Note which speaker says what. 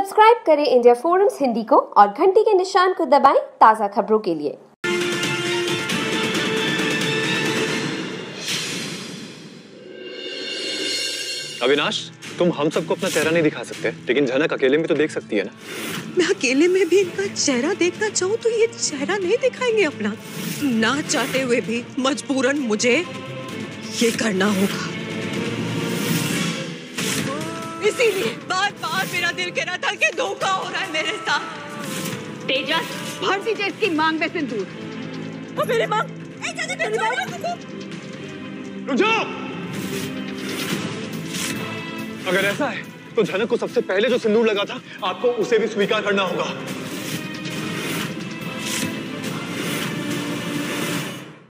Speaker 1: Subscribe करें India forums Hindi को और घंटी के निशान को दबाएं ताज़ा खबरों के लिए।
Speaker 2: अविनाश, तुम हम सबको अपना चेहरा नहीं दिखा सकते, लेकिन झनक अकेले में तो देख सकती है ना।
Speaker 3: मैं अकेले में भी इनका चेहरा देखना चाहूँ तो ये चेहरा नहीं दिखाएंगे अपना। ना चाहते हुए भी मजबूरन मुझे ये करना होगा। इसीलिए बार बार मेरा दिल कह रहा था कि धोखा हो रहा है मेरे साथ।
Speaker 4: तेजस, भर दीजिए इसकी मांग में सिंदूर।
Speaker 3: और मेरी मांग, मेरी मांग।
Speaker 2: रुक जाओ। अगर ऐसा है तो झनक को सबसे पहले जो सिंदूर लगा था आपको उसे भी स्वीकार करना होगा।